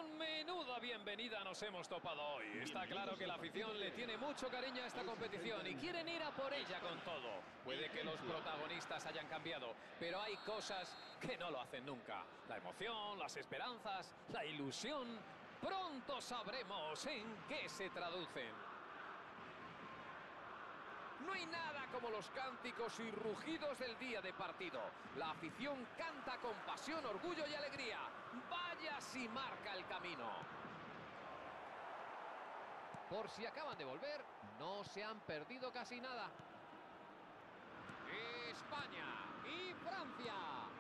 Con menuda bienvenida nos hemos topado hoy. Está claro que la afición le tiene mucho cariño a esta competición y quieren ir a por ella con todo. Puede que los protagonistas hayan cambiado, pero hay cosas que no lo hacen nunca. La emoción, las esperanzas, la ilusión. Pronto sabremos en qué se traducen. No hay nada como los cánticos y rugidos del día de partido. La afición canta con pasión, orgullo y alegría. Vaya si marca el camino. Por si acaban de volver, no se han perdido casi nada. España y Francia.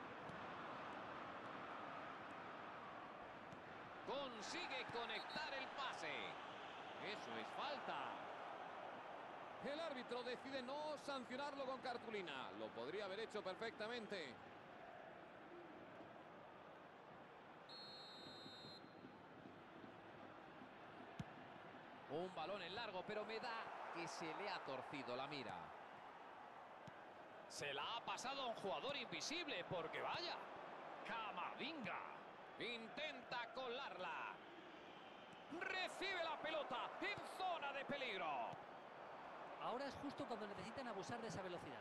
Consigue conectar el pase. Eso es falta. El árbitro decide no sancionarlo con cartulina. Lo podría haber hecho perfectamente. Un balón en largo, pero me da que se le ha torcido la mira. Se la ha pasado a un jugador invisible, porque vaya. ¡Camavinga! Intenta colarla. Recibe la pelota en zona de peligro. Ahora es justo cuando necesitan abusar de esa velocidad.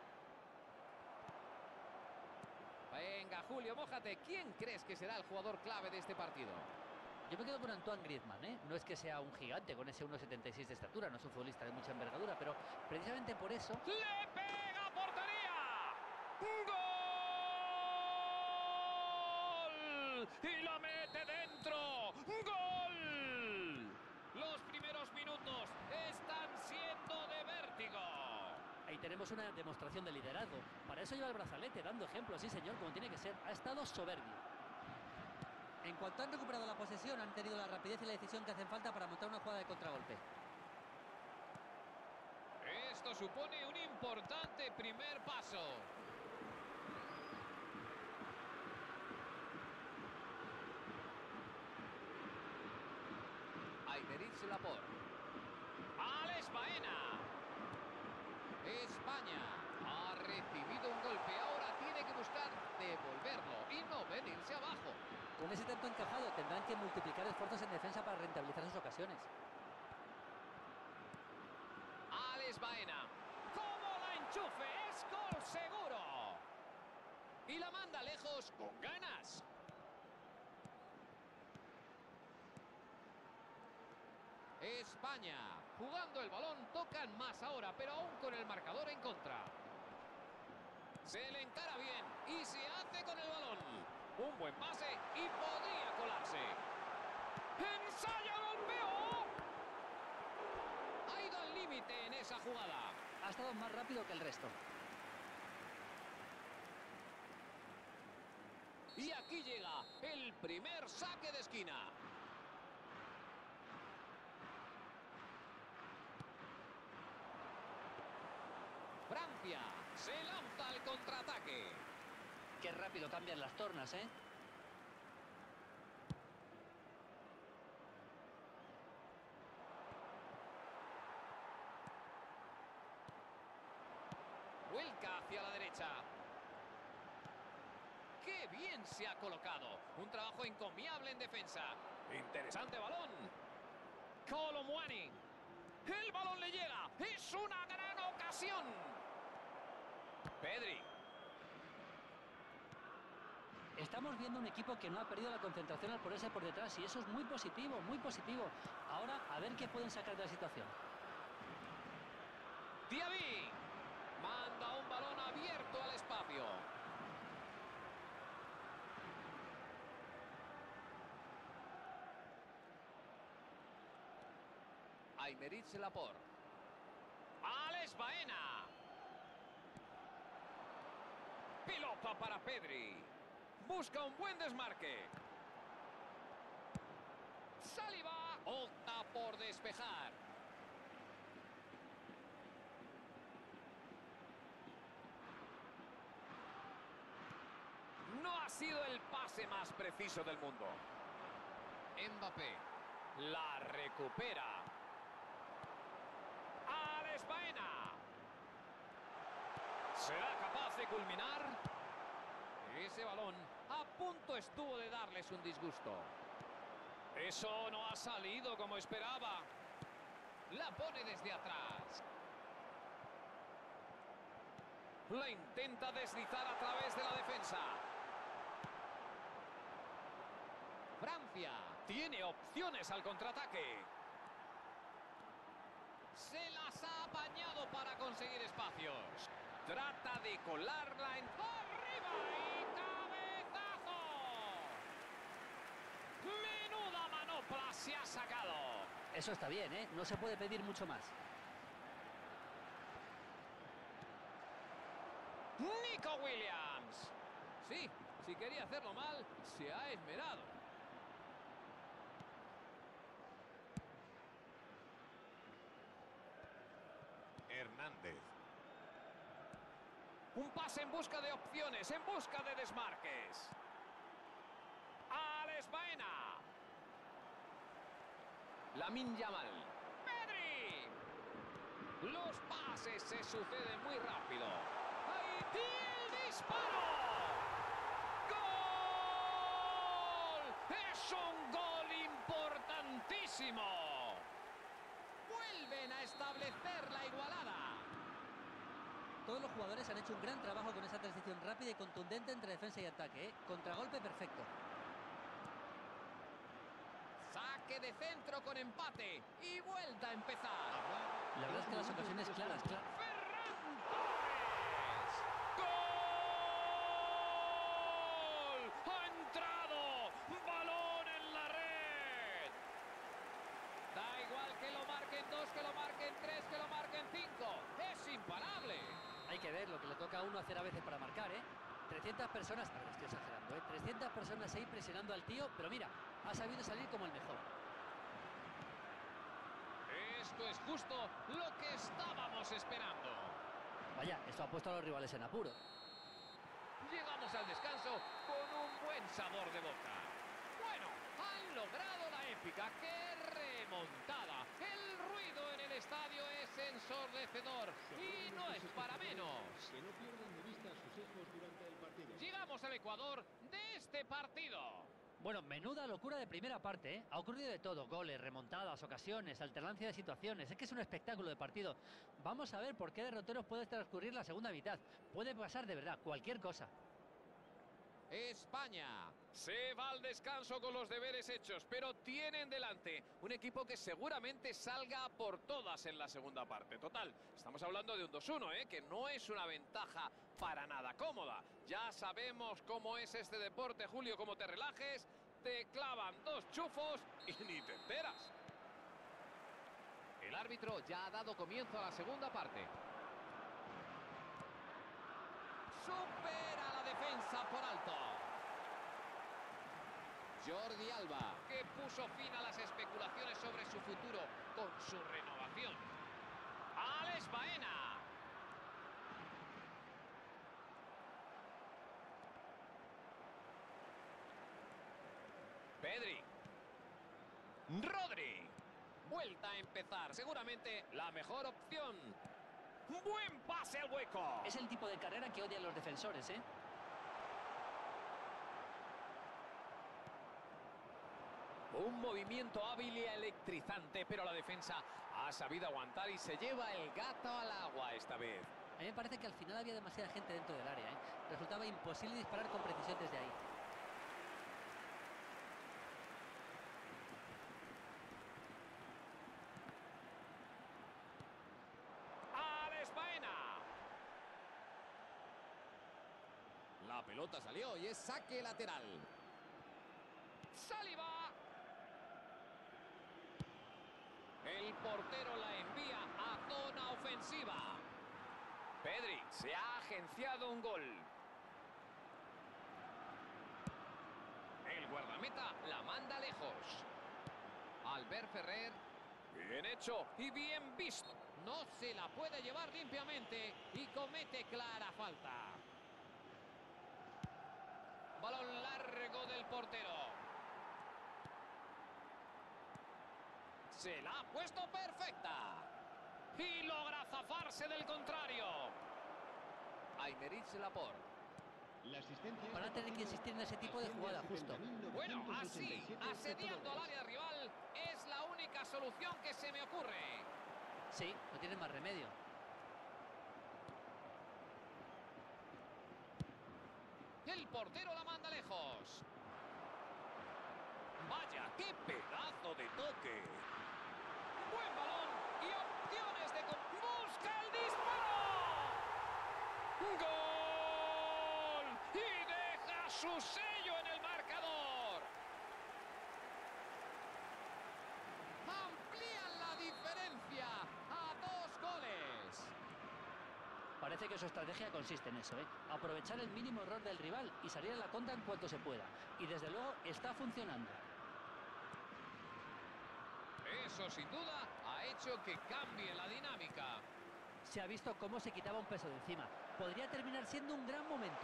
Venga, Julio, mójate. ¿Quién crees que será el jugador clave de este partido? Yo me quedo con Antoine Griezmann, ¿eh? No es que sea un gigante con ese 1,76 de estatura, no es un futbolista de mucha envergadura, pero precisamente por eso... ¡Le pega a portería! ¡Gol! ¡Y la mete dentro! ¡Gol! Los primeros minutos están siendo de vértigo. Ahí tenemos una demostración de liderazgo. Para eso lleva el brazalete, dando ejemplo, sí señor, como tiene que ser. Ha estado soberbio. En cuanto han recuperado la posesión, han tenido la rapidez y la decisión que hacen falta para montar una jugada de contragolpe. Esto supone un importante primer paso. Aymeric Laporte. Alex Baena. España ha recibido un golpe. Ahora tiene que buscar devolverlo y no venirse abajo. Con ese tanto encajado tendrán que multiplicar esfuerzos en defensa para rentabilizar sus ocasiones. Alex Baena. ¡Cómo la enchufe! ¡Es gol seguro! Y la manda lejos con ganas. España, jugando el balón, tocan más ahora, pero aún con el marcador en contra. Se le encara bien y se hace con el balón. Un buen pase y podría colarse. ¡Ensaya, golpeo! Ha ido al límite en esa jugada. Ha estado más rápido que el resto. Y aquí llega el primer saque de esquina. Francia se lanza al contraataque. Qué rápido cambian las tornas, ¿eh? Vuelca hacia la derecha. ¡Qué bien se ha colocado! Un trabajo encomiable en defensa. Interesante balón. Kolo Muani. El balón le llega. ¡Es una gran ocasión! Pedri. Estamos viendo un equipo que no ha perdido la concentración al ponerse por detrás y eso es muy positivo, muy positivo. Ahora, a ver qué pueden sacar de la situación. Diaby. Manda un balón abierto al espacio. Aymeric Laporte. Alex Baena. Pelota para Pedri. Busca un buen desmarque. Saliba opta por despejar. No ha sido el pase más preciso del mundo. Mbappé la recupera. Alex Baena. ¿Será capaz de culminar? Ese balón a punto estuvo de darles un disgusto. Eso no ha salido como esperaba. La pone desde atrás. La intenta deslizar a través de la defensa. Francia tiene opciones al contraataque. Se las ha apañado para conseguir espacios. Trata de colarla en... ¡Arriba! ¡Y cabezazo! ¡Menuda manopla se ha sacado! Eso está bien, ¿eh? No se puede pedir mucho más. Nico Williams. Sí, si quería hacerlo mal, se ha esmerado. Hernández. Un pase en busca de opciones, en busca de desmarques. Alex Baena. Lamine Yamal. Pedri. Los pases se suceden muy rápido. ¡Ahí tiene el disparo! ¡Gol! ¡Es un gol importantísimo! Vuelven a establecer la igualada. Todos los jugadores han hecho un gran trabajo con esa transición rápida y contundente entre defensa y ataque, ¿eh? Contragolpe perfecto. Saque de centro con empate y vuelta a empezar. La verdad es que las ocasiones claras, Ferran Torres. ¡Gol! ¡Ha entrado! ¡Balón en la red! Da igual que lo marquen 2, que lo marquen 3, que lo marquen 5. ¡Es imparable! Hay que ver lo que le toca a uno hacer a veces para marcar, ¿eh? 300 personas, a ver, estoy exagerando, ¿eh? 300 personas ahí presionando al tío, pero mira, ha sabido salir como el mejor. Esto es justo lo que estábamos esperando. Vaya, esto ha puesto a los rivales en apuro. Llegamos al descanso con un buen sabor de boca. Bueno, han logrado la épica. ¡Qué remontada! El ruido en el estadio es ensordecedor y no es para menos. Que no pierdan de vista a sus hijos durante el partido. Llegamos al Ecuador de este partido. Bueno, menuda locura de primera parte, ¿eh? Ha ocurrido de todo, goles, remontadas, ocasiones, alternancia de situaciones. Es que es un espectáculo de partido. Vamos a ver por qué derroteros puede transcurrir la segunda mitad. Puede pasar de verdad, cualquier cosa. España se va al descanso con los deberes hechos, pero tienen delante un equipo que seguramente salga por todas en la segunda parte. Total, estamos hablando de un 2-1, que no es una ventaja para nada cómoda. Ya sabemos cómo es este deporte, Julio, cómo te relajes, te clavan 2 chufos y ni te enteras. El árbitro ya ha dado comienzo a la segunda parte. Supera la defensa por alto. Jordi Alba, que puso fin a las especulaciones sobre su futuro con su renovación. Alex Baena. Pedri. Rodri. Vuelta a empezar. Seguramente la mejor opción. Buen pase al hueco. Es el tipo de carrera que odian los defensores, ¿eh? Un movimiento hábil y electrizante, pero la defensa ha sabido aguantar y se lleva el gato al agua esta vez. A mí me parece que al final había demasiada gente dentro del área, ¿eh? Resultaba imposible disparar con precisión desde ahí. ¡Alex Baena! La pelota salió y es saque lateral. ¡Saliba! El portero la envía a zona ofensiva. Pedri se ha agenciado un gol. El guardameta la manda lejos. Albert Ferrer. Bien hecho y bien visto. No se la puede llevar limpiamente y comete clara falta. Balón largo del portero. Se la ha puesto perfecta. Y logra zafarse del contrario. Aymeric Laporte. La asistencia Van a este tener que partido insistir en ese tipo de asciende a jugada, justo. 70.987 Bueno, así, asediando al espectadores. área rival, es la única solución que se me ocurre. Sí, no tienen más remedio. El portero la manda lejos. Vaya, qué pedazo de toque. Buen balón y opciones de... ¡Busca el disparo! ¡Gol! Y deja su sello en el marcador. Amplían la diferencia a 2 goles. Parece que su estrategia consiste en eso, ¿eh? Aprovechar el mínimo error del rival y salir a la contra en cuanto se pueda. Y desde luego está funcionando. Eso sin duda ha hecho que cambie la dinámica. Se ha visto cómo se quitaba un peso de encima. Podría terminar siendo un gran momento.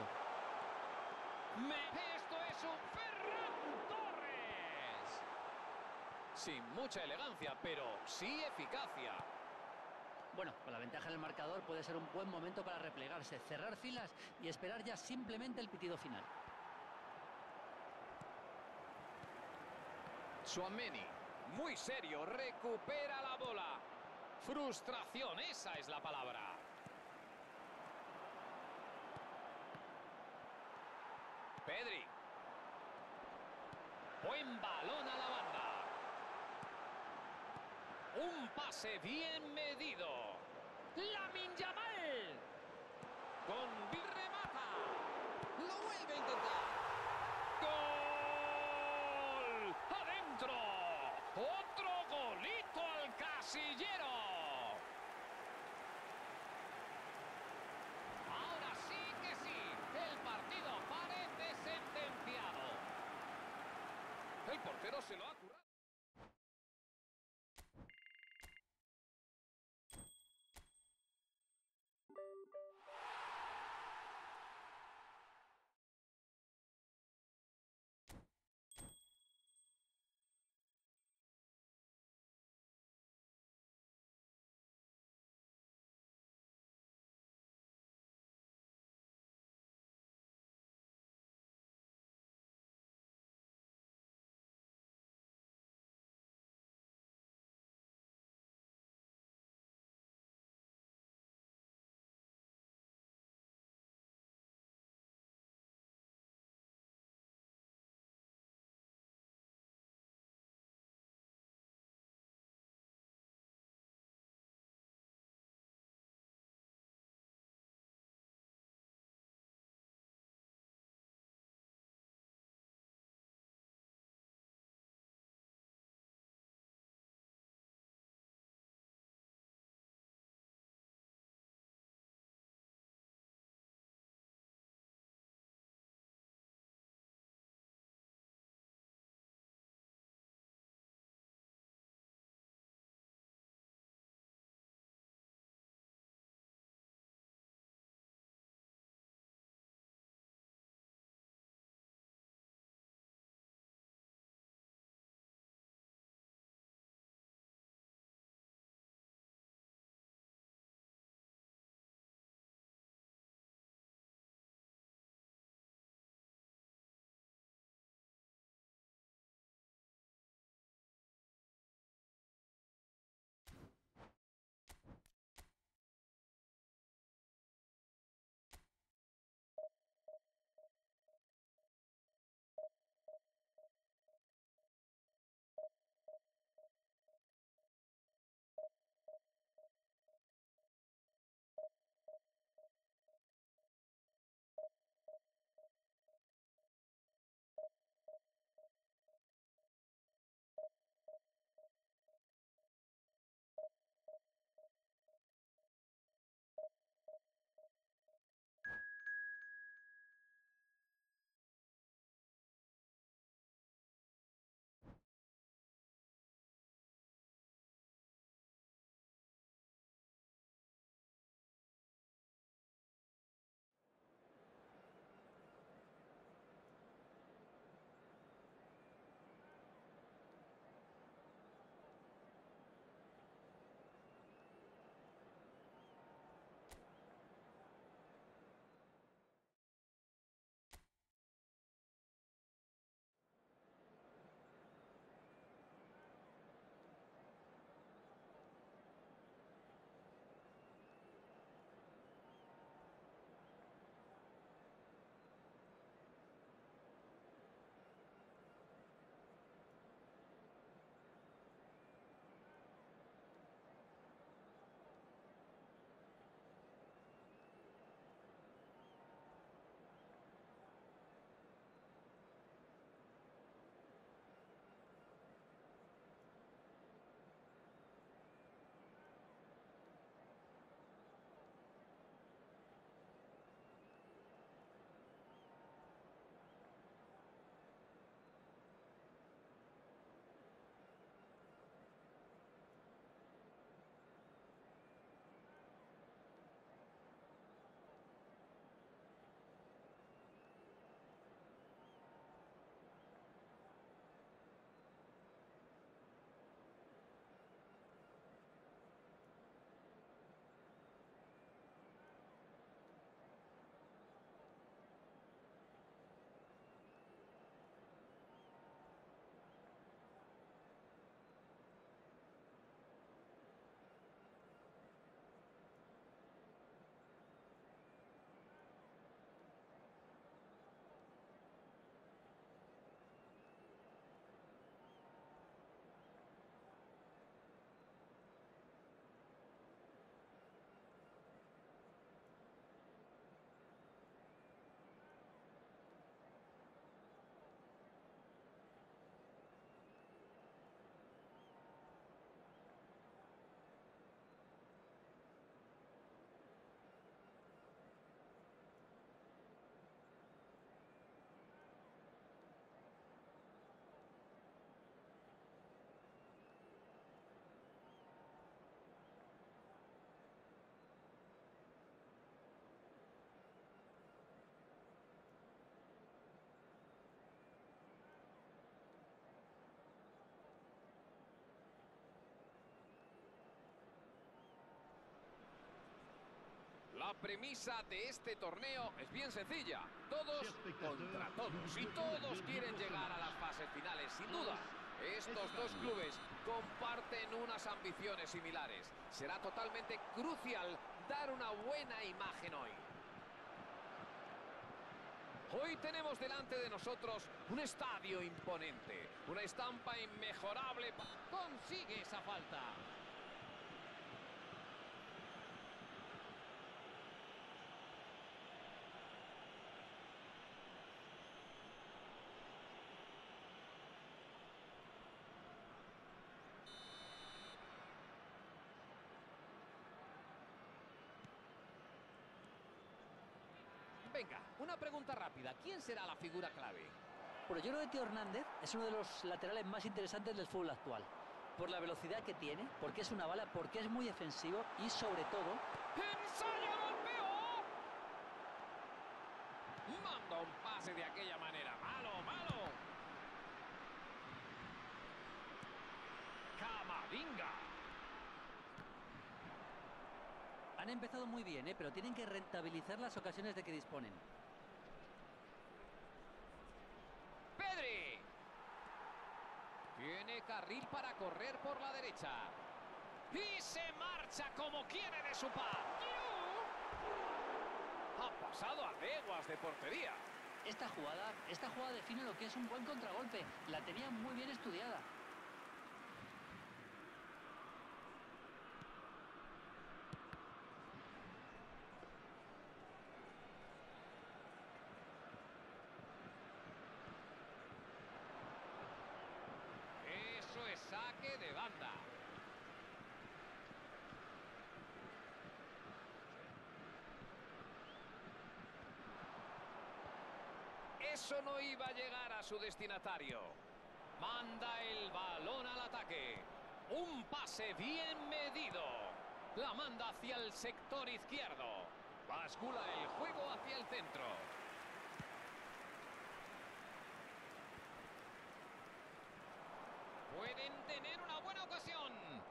Esto es un Ferran Torres. Sin mucha elegancia, pero sí eficacia. Bueno, con la ventaja en el marcador puede ser un buen momento para replegarse, cerrar filas y esperar ya simplemente el pitido final. Tchouaméni, muy serio, recupera la bola. Frustración, esa es la palabra. Pedri. Buen balón a la banda. Un pase bien medido. Lamine Yamal. Con remata. Lo vuelve a intentar. ¡Gol! ¡Adentro! ¡Otro golito al casillero! Ahora sí que sí. El partido parece sentenciado. El portero se lo ha currado. La premisa de este torneo es bien sencilla. Todos contra todos. Y todos quieren llegar a las fases finales, sin duda. Estos dos clubes comparten unas ambiciones similares. Será totalmente crucial dar una buena imagen hoy. Hoy tenemos delante de nosotros un estadio imponente, una estampa inmejorable. Consigue esa falta. Venga, una pregunta rápida. ¿Quién será la figura clave? Pero yo creo que Teo Hernández es uno de los laterales más interesantes del fútbol actual. Por la velocidad que tiene, porque es una bala, porque es muy defensivo y sobre todo... ¡Ensaya golpeo! Manda un pase de aquella manera. ¡Malo, malo! ¡Camavinga! Han empezado muy bien, pero tienen que rentabilizar las ocasiones de que disponen. ¡Pedri! Tiene carril para correr por la derecha. Y se marcha como quiere de su par. Ha pasado a leguas de portería. Esta jugada define lo que es un buen contragolpe. La tenía muy bien estudiada. Eso es saque de banda. Eso no iba a llegar a su destinatario. Manda el balón al ataque. Un pase bien medido. La manda hacia el sector izquierdo. Bascula el juego hacia el centro. Pueden tener una buena ocasión.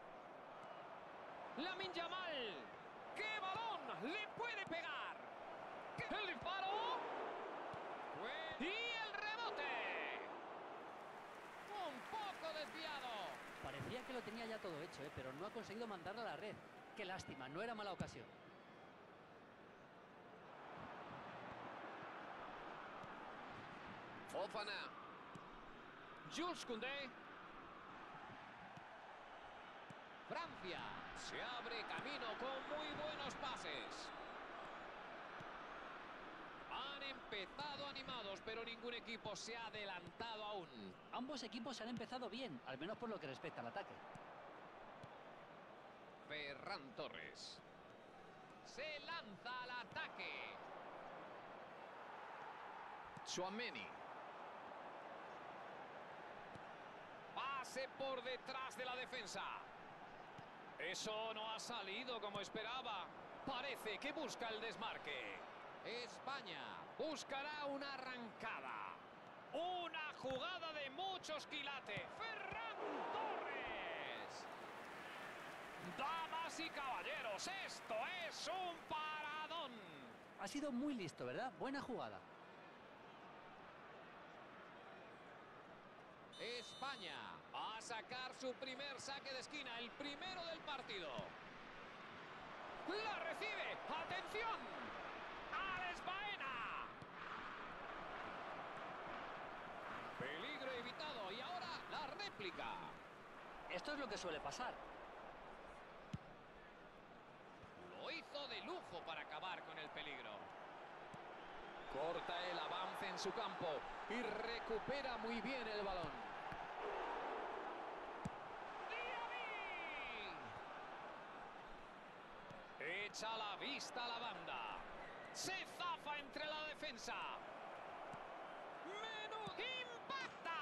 Lamine Yamal. ¡Qué balón! ¡Le puede pegar! ¡El disparo! ¡Y el rebote! Un poco desviado. Parecía que lo tenía ya todo hecho, pero no ha conseguido mandarla a la red. Qué lástima, no era mala ocasión. Fofana. Jules Koundé. Francia se abre camino con muy buenos pases. Han empezado animados, pero ningún equipo se ha adelantado aún. Ambos equipos han empezado bien, al menos por lo que respecta al ataque. Ferran Torres. Se lanza al ataque. Tchouaméni. Pase por detrás de la defensa. Eso no ha salido como esperaba. Parece que busca el desmarque. España buscará una arrancada. Una jugada de muchos quilates. Ferran Torres. Damas y caballeros, esto es un paradón. Ha sido muy listo, ¿verdad? Buena jugada. España va a sacar su primer saque de esquina, el primero del partido. ¡La recibe! ¡Atención! ¡Alex Baena! Peligro evitado y ahora la réplica. Esto es lo que suele pasar. Lo hizo de lujo para acabar con el peligro. Corta el avance en su campo y recupera muy bien el balón. Echa la vista a la banda. Se zafa entre la defensa. ¡Menudo! ¡Impacta!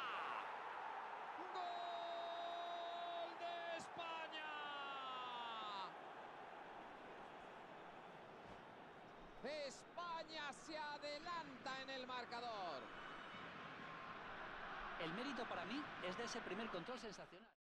¡Gol de España! España se adelanta en el marcador. El mérito para mí es de ese primer control sensacional.